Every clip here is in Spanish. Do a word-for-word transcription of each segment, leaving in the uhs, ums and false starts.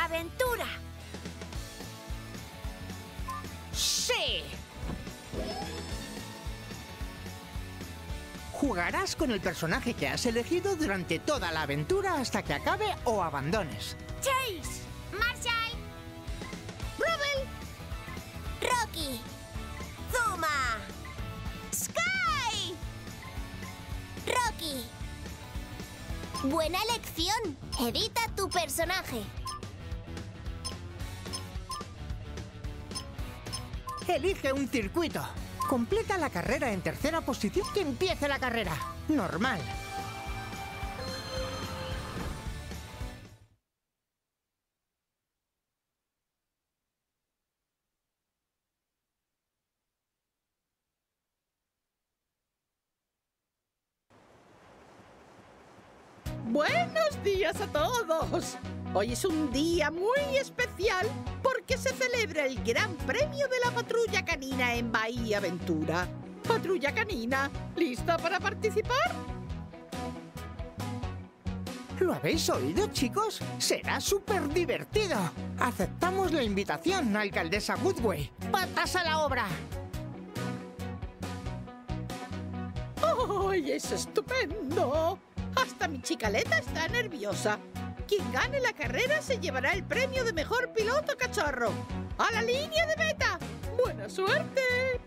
aventura. ¡Sí! Jugarás con el personaje que has elegido durante toda la aventura hasta que acabe o abandones. Chase. Marshall. Rubble. Rocky. Zuma. Sky. Rocky. Buena elección. Edita tu personaje. Elige un circuito. Completa la carrera en tercera posición. Que empiece la carrera. Normal. ¡Buenos días a todos! Hoy es un día muy especial porque se celebra el Gran Premio de la Patrulla Canina en Bahía Aventura. Patrulla Canina, ¿lista para participar? ¿Lo habéis oído, chicos? Será súper divertido. Aceptamos la invitación, alcaldesa Woodway. ¡Patas a la obra! ¡Ay, es estupendo! Hasta mi chicaleta está nerviosa. Quien gane la carrera se llevará el premio de mejor piloto cachorro. ¡A la línea de meta! ¡Buena suerte!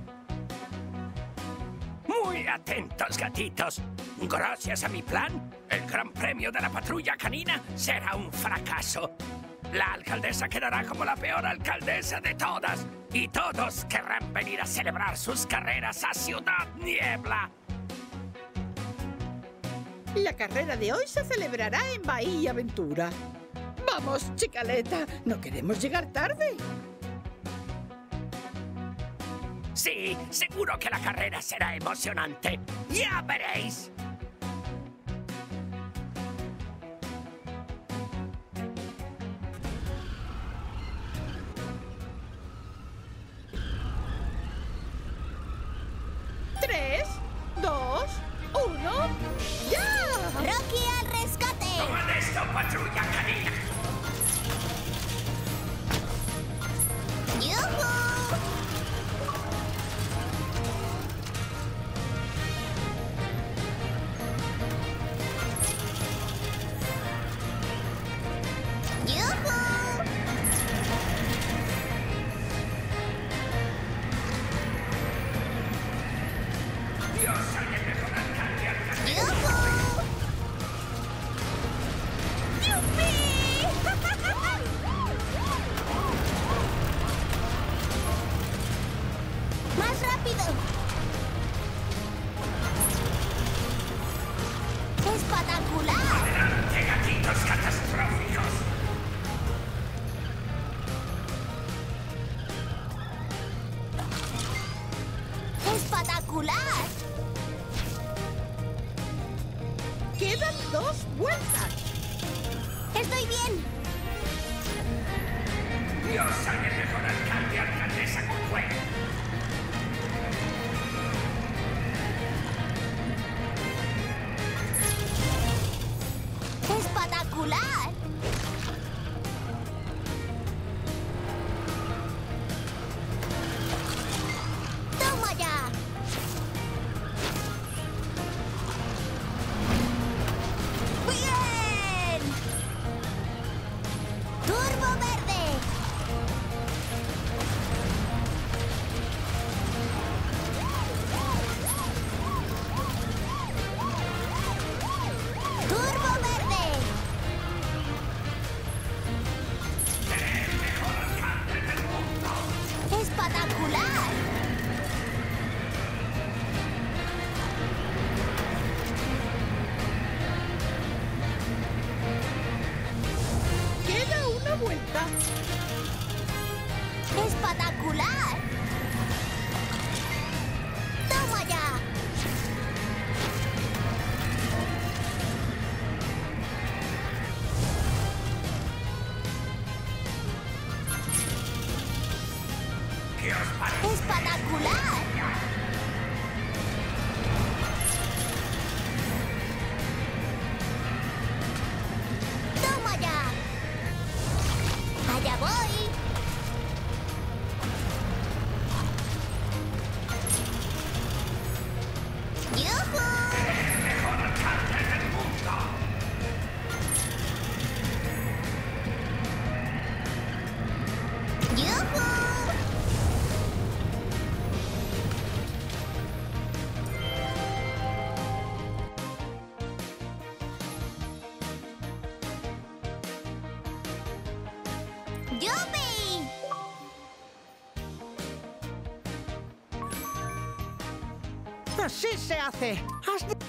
Muy atentos, gatitos. Gracias a mi plan, el Gran Premio de la Patrulla Canina será un fracaso. La alcaldesa quedará como la peor alcaldesa de todas. Y todos querrán venir a celebrar sus carreras a Ciudad Niebla. La carrera de hoy se celebrará en Bahía Aventura. ¡Vamos, chicaleta! ¡No queremos llegar tarde! Sí, seguro que la carrera será emocionante. ¡Ya veréis! Tres, dos, uno, ¡ya! Rocky al rescate. ¡Toma esto, Patrulla Canina! ¡Yujú! ¡Yujú! Yo soy el mejor alcalde, alcaldesa. ¡Yujú! ¡Más rápido! ¡Espectacular! ¡Adelante, gatitos catastróficos! ¡Espectacular! Quedan dos vueltas. ¡Estoy bien! Yo soy el mejor alcalde, alcaldesa Woodway. ¡Espectacular! ¡Toma ya! ¡Bien! ¡Turbo verde! ¡Turbo verde! ¡Espectacular! Queda una vuelta. ¡Espectacular! ¡Toma ya! ¿Qué os parece? ¡Espectacular! ¡Toma ya! Así se hace. Has de...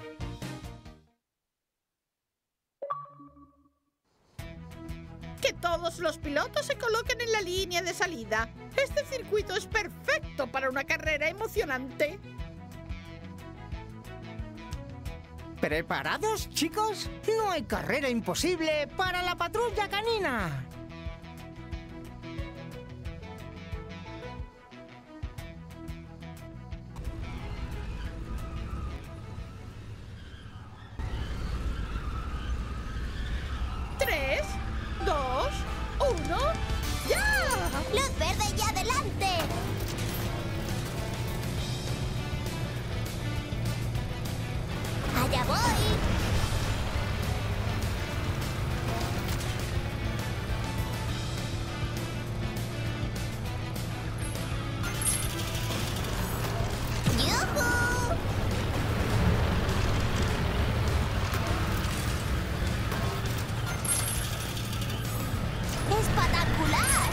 Que todos los pilotos se coloquen en la línea de salida. Este circuito es perfecto para una carrera emocionante. ¿Preparados, chicos? No hay carrera imposible para la patrulla canina. Tres, dos, uno, ¡ya! ¡Luz verde y adelante! ¡Allá voy! ¡Yujú! ¡Espectacular!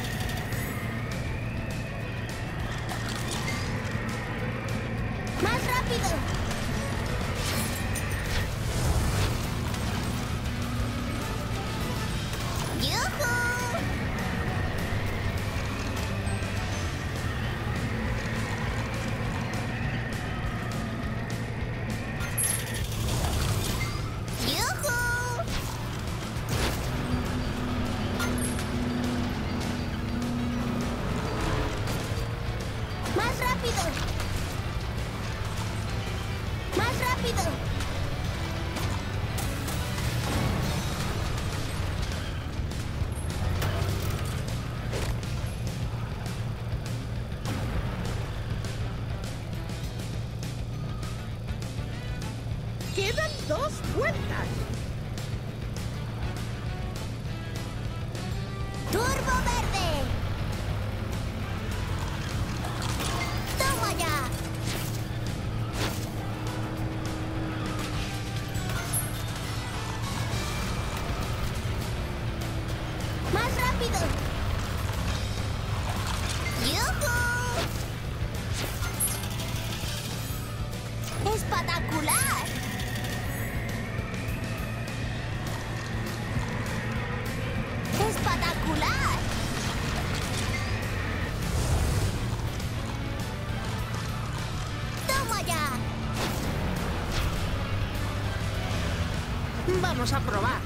¡Más rápido! ¡Yujú! ¡Yujú! ¡Más rápido! ¡Más rápido! Quedan dos vueltas. ¡Turbo verde! ¡Toma ya! ¡Más rápido! ¡Yujú! ¡Espectacular! ¡Espectacular! ¡Toma ya! Vamos a probar.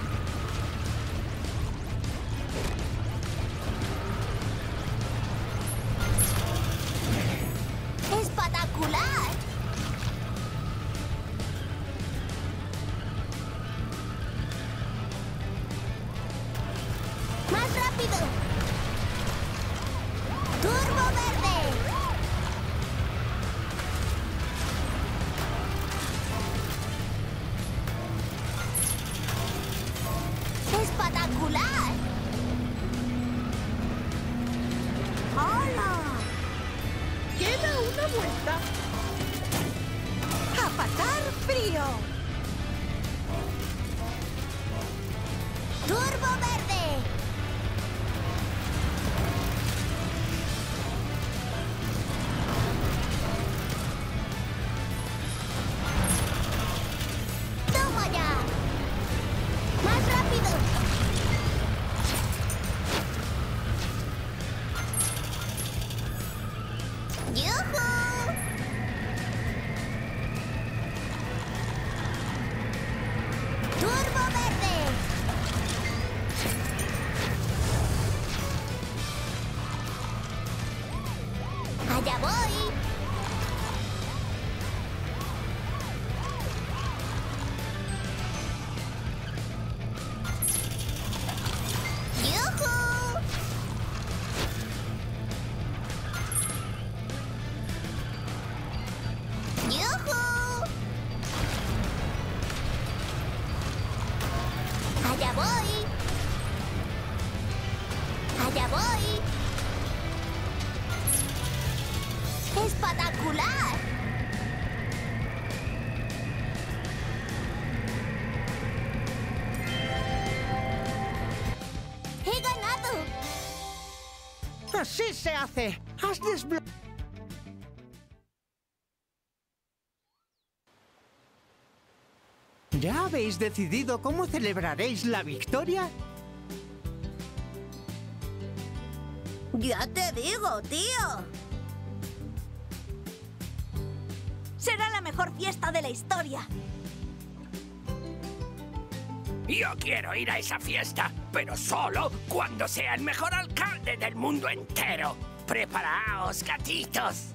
¡Espectacular! ¡Más rápido! ¡Turbo verde! ¡Espectacular! ¡Hola! Queda una vuelta. ¡A pasar frío! ¡Turbo verde! ¡Toma ya! ¡Más rápido! ¡Yujú! ¡Turbo verde! ¡Allá voy! ¡Yujú! ¡Yujú! ¡Allá voy! ¡Allá voy! ¡Espectacular! ¡He ganado! Así se hace. Has desbloqueado. ¿Ya habéis decidido cómo celebraréis la victoria? Ya te digo, tío. Será la mejor fiesta de la historia. Yo quiero ir a esa fiesta, pero solo cuando sea el mejor alcalde del mundo entero. ¡Preparaos, gatitos!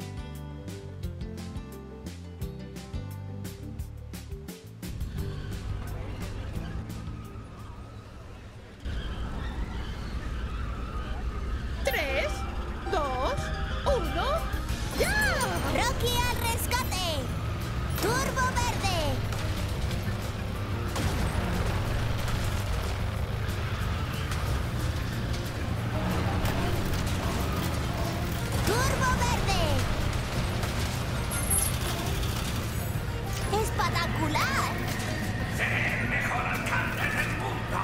Tres, dos, uno, ¡ya! Rocky al rescate. Turbo verde. Turbo verde. Espectacular. ¡Seré el mejor alcalde del mundo!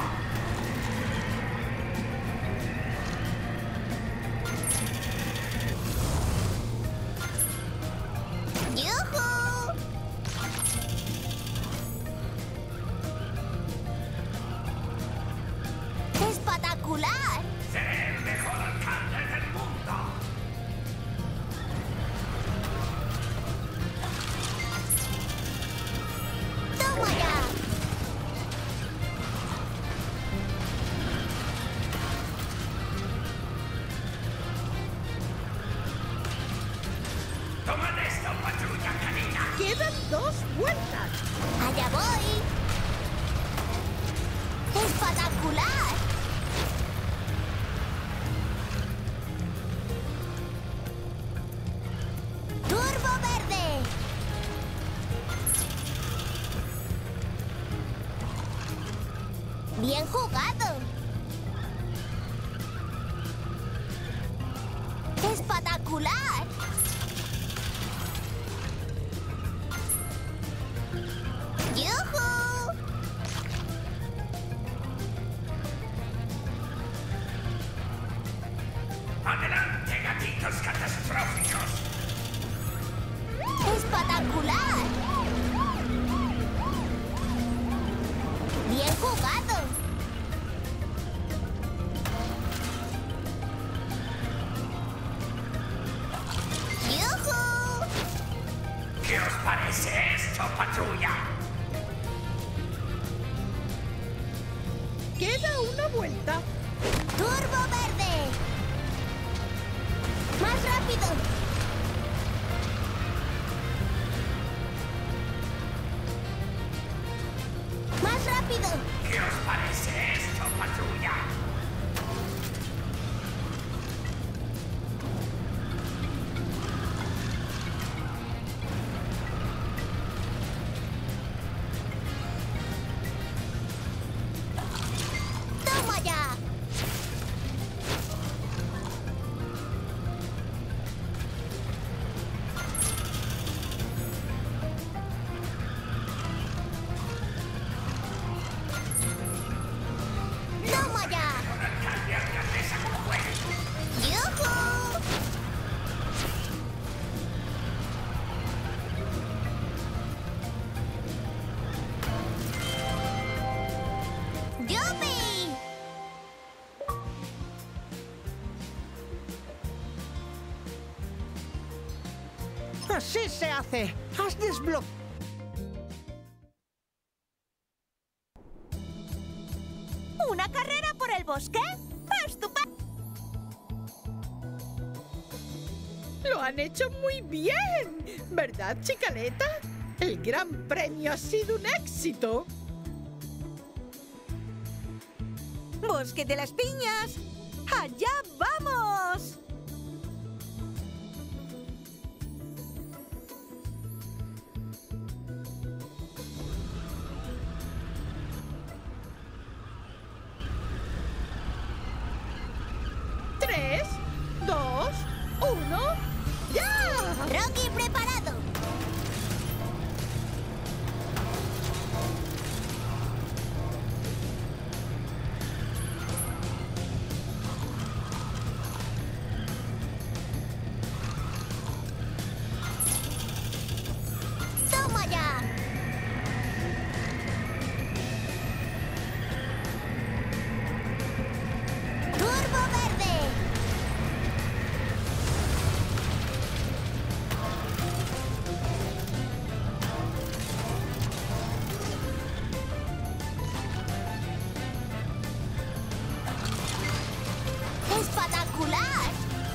¡Yujú! ¡Espectacular! ¡Seré el mejor alcalde del mundo! ¡Toma ya! ¡Tomad esto, patrulla canina! Quedan dos vueltas. ¡Allá voy! ¡Espectacular! ¡Turbo verde! ¡Bien jugado! ¡Espectacular! ¡Yujú! ¡Adelante, gatitos catastróficos! ¡Espectacular! ¡Bien jugado! ¡Yujú! ¿Qué os parece esto, patrulla? Queda una vuelta. ¡Turbo verde! ¡Más rápido! ¡Más rápido! ¿Qué os parece esto, patrulla? ¡Toma ya! ¡Toma ya! Alcalde, alcaldesa, Goodway. ¡Yujú! ¡Yupi! ¡Así se hace! ¡Has desbloqueado! ¿Una carrera por el bosque? ¡Estupendo! Lo han hecho muy bien, ¿verdad, Chicaleta? El Gran Premio ha sido un éxito. ¡Bosque de las piñas! ¡Allá vamos! Tres, dos, uno, ¡ya! Rocky preparado. espectacular!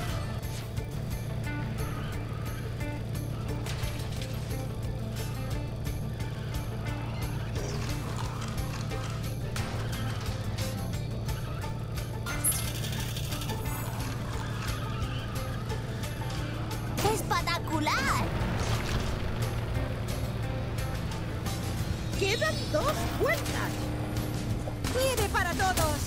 ¡Espectacular! Quedan dos vueltas. ¡Nieve para todos!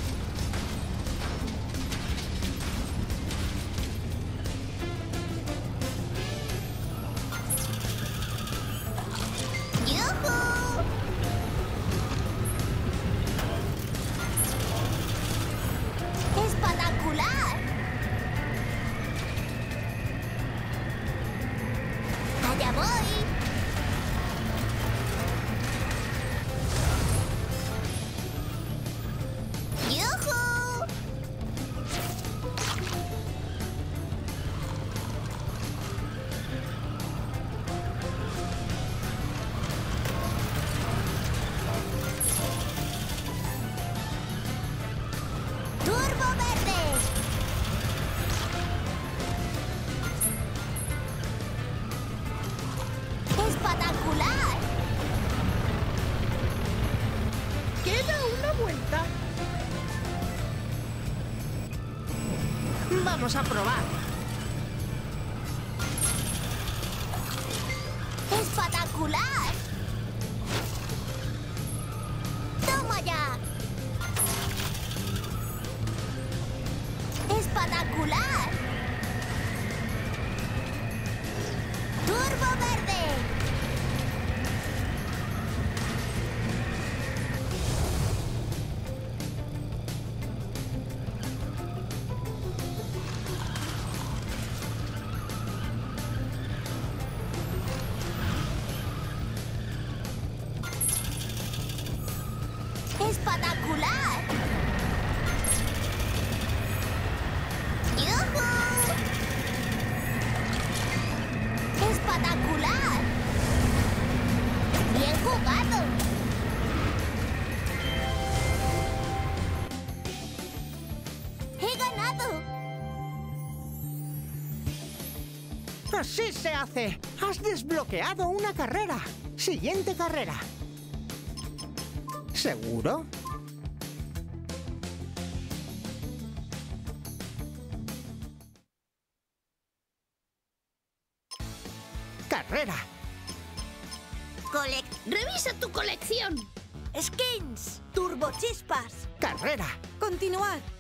¡Yujú! ¡Espectacular! ¡Allá voy! ¡Yujú! ¡Turbo verde! ¡Espectacular! Queda una vuelta. Vamos a probar. ¡Espectacular! ¡Toma ya! ¡Espectacular! ¡Turbo verde! ¡Espectacular! ¡Yujú! ¡Espectacular! ¡Bien jugado! ¡He ganado! Así se hace. Has desbloqueado una carrera. Siguiente carrera. ¿Seguro? Carrera. Colec... ¡Revisa tu colección! ¡Skins! ¡Turbochispas! Carrera. ¡Continuar!